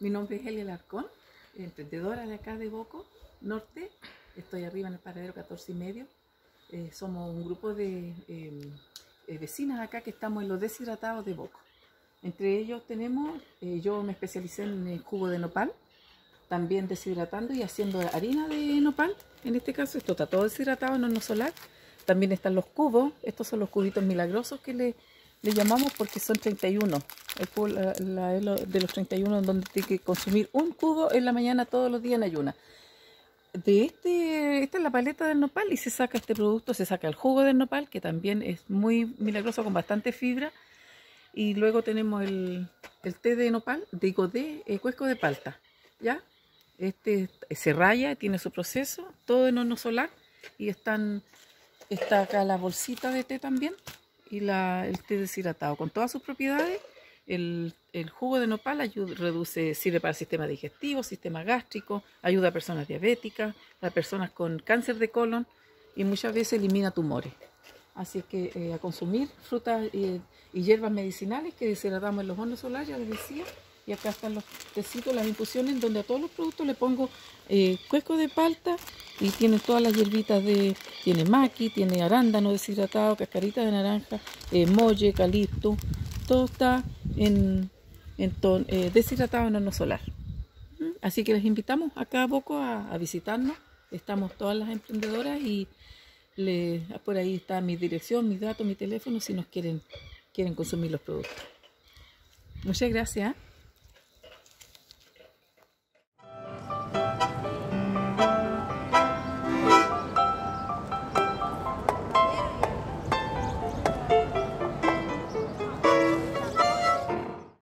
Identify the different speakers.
Speaker 1: Mi nombre es Elia Alarcón, emprendedora de acá de Boco Norte. Estoy arriba en el paradero 14,5. Somos un grupo de vecinas acá que estamos en los deshidratados de Boco. Entre ellos tenemos, yo me especialicé en el jugo de nopal, también deshidratando y haciendo harina de nopal. En este caso esto está todo deshidratado en horno solar. También están los cubos, estos son los cubitos milagrosos que le llamamos porque son 31. El cubo de los 31 en donde tiene que consumir un cubo en la mañana todos los días en ayuna. Esta es la paleta del nopal y se saca este producto, se saca el jugo del nopal que también es muy milagroso con bastante fibra. Y luego tenemos el té de nopal, cuesco de palta, ¿ya? Este se raya, tiene su proceso, todo en horno solar y está acá la bolsita de té también y el té deshidratado con todas sus propiedades. El jugo de nopal sirve para el sistema digestivo, sistema gástrico, ayuda a personas diabéticas, a personas con cáncer de colon y muchas veces elimina tumores. Así que a consumir frutas y hierbas medicinales que deshidratamos en los hornos solares, ya les decía. Y acá están los tecitos, las infusiones, donde a todos los productos le pongo cuesco de palta y tiene todas las hierbitas tiene maqui, tiene arándano deshidratado, cascarita de naranja, molle, eucalipto, todo está deshidratado en horno solar. Así que les invitamos acá a Boco a visitarnos. Estamos todas las emprendedoras y por ahí está mi dirección, mis datos, mi teléfono si nos quieren consumir los productos. Muchas gracias.